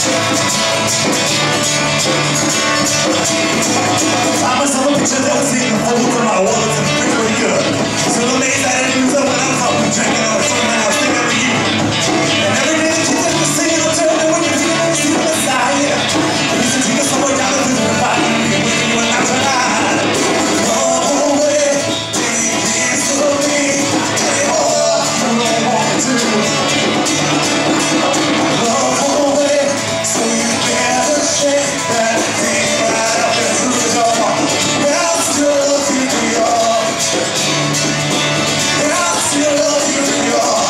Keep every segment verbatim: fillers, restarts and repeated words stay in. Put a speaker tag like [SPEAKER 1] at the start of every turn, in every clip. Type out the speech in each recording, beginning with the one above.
[SPEAKER 1] I myself a picture that was in the folds of my wallet and pretty pretty good. So amazed I didn't lose up when I was up and drinking all the fun I was thinking of you. And every day that you think you're singing, I'll tell me when you're feeling, see the Messiah. I used to take us somewhere down the river and body, and when you went out tonight. Oh, away, dance for me, hey, oh, you don't want to. Oh, away, so you better shake that thing right up and through the door. I'll still love you, New York. I'll still love you, New York.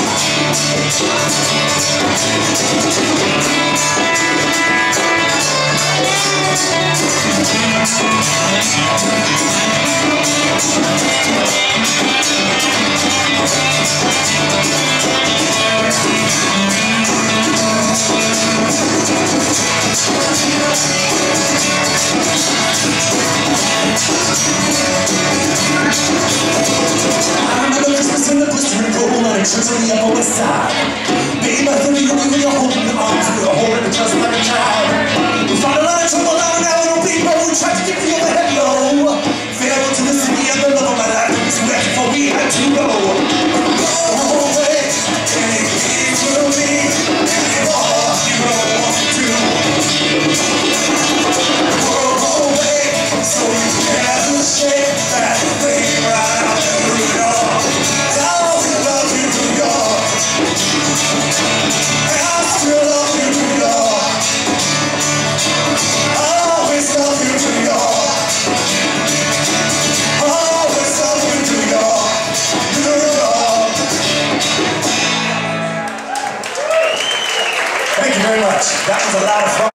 [SPEAKER 1] I remember Christmas in the blistering cold on a church on the Upper West Side. Baby, I think you know you're holding your arms, we were holding it just like a child. We found a lot of trouble down now, little people, we tried to get the other head low. Farewell to the city and the love of my life, it was where before we had to go. Go away, anything will be anymore, you don't want to. Go away, so you never shake that thing right out the window. I'll still love you, New York. I'll still love you, New York. Always love you, New York. Always love you, New York. New York. Thank you very much. That was a lot of fun.